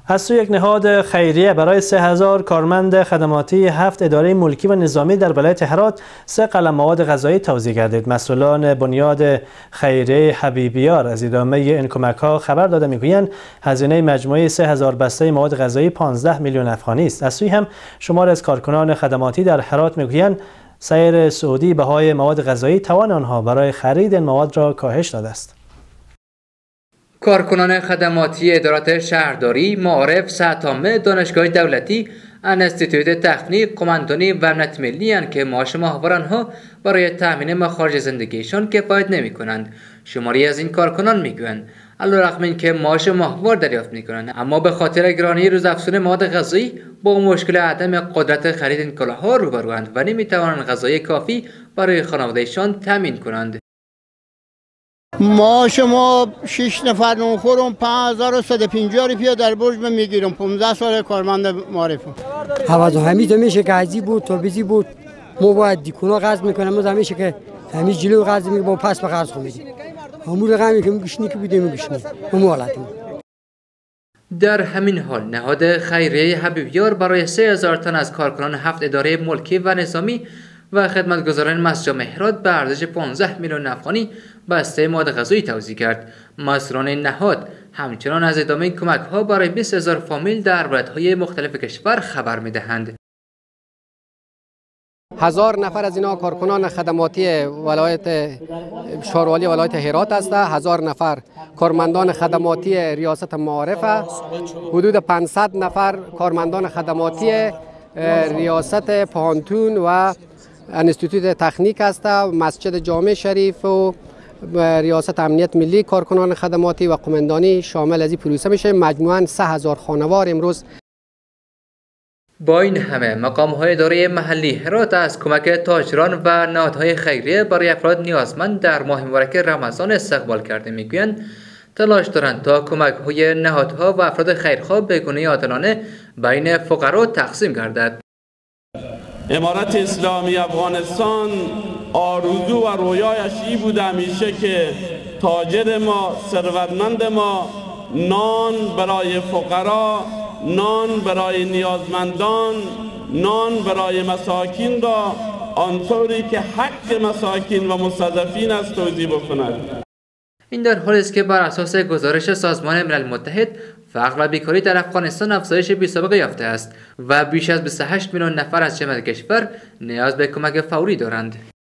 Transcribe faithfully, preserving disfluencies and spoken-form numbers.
از سوی یک نهاد خیریه برای سه هزار کارمند خدماتی هفت اداره ملکی و نظامی در ولایت هرات سه قلم مواد غذایی توزیع گردید. مسئولان بنیاد خیریه حبیبیار از ادامه این کمک‌ها خبر داده می‌گویند هزینه مجموعی سه هزار بسته مواد غذایی پانزده میلیون افغانی است. از سوی هم شمار از کارکنان خدماتی در هرات می‌گویند سعر سعودی بهای مواد غذایی توان آنها برای خرید این مواد را کاهش داده است. کارکنان خدماتی ادارات شهرداری، معارف، صحت عامه، دانشگاه دولتی، انستیتوت تخنیک، قماندانی و امنیت ملی اند که معاش ماهوار آنها برای تامین مخارج زندگیشان کفایت نمی کنند. شماری از این کارکنان میگویند علیرغم اینکه معاش ماهوار دریافت میکنند اما به خاطر گرانی روزافزون مواد غذایی با مشکل عدم قدرت خرید این کالاها روبروند و نمیتوانند غذای کافی برای خانوادهشان تامین کنند. ما شما شش نفر نونخورم پنج هزار و صد و پنجاه روپیه در برج میگیرم. پانزده سال کارمند معرفم. حواظ همیشه همیشه که ازی بود تا بیزی بود ما باید دیکونا قرض میکنم ما همیشه که همیشه جلو قرض میگم با پس به قرض میدیم. همون رقمی که میگشنی که بدیم میگشنی. همون حالتیم. در همین حال نهاد خیریه حبیبیار برای سه هزار تن از کارکنان هفت اداره ملکی و نظامی و خدمتگزاران مسجد مهرات به ارزش پانزده میلیون افغانی بسته مواد غذایی توزیع کرد. مسئولان نهاد همچنان از ادامه کمک ها برای بیست هزار فامیل در ولایت‌های مختلف کشور خبر می‌دهند. هزار نفر از اینا کارکنان خدماتی ولایت شاروالی ولایت هرات هستند. هزار نفر کارمندان خدماتی ریاست معارف است. حدود پانصد نفر کارمندان خدماتی ریاست پانتون و انستیتوت تخنیک است. مسجد جامع شریف و ریاست امنیت ملی کارکنان خدماتی و قماندانی شامل از این پروسه میشه. مجموعاً سه هزار خانوار امروز. با این همه مقام‌های اداره محلی هرات از کمک تاجران و نهادهای خیریه برای افراد نیازمند در ماه مبارک رمضان استقبال کرده میگویند تلاش دارند تا کمک‌های نهادها و افراد خیرخواه به گونه عادلانه بین فقرا تقسیم گردد. امارت اسلامی افغانستان آرزو و رویایش این بوده همیشه که تاجر ما، ثروتمند ما نان برای فقرا، نان برای نیازمندان، نان برای مساکین را آنطوری که حق مساکین و مستضعفین است توزیع بکند. این در حالی است که بر اساس گزارش سازمان ملل متحد فقر و بیکاری در افغانستان افزایش بی‌سابقه یافته است و بیش از بیست و هشت میلیون نفر از جمعیت کشور نیاز به کمک فوری دارند.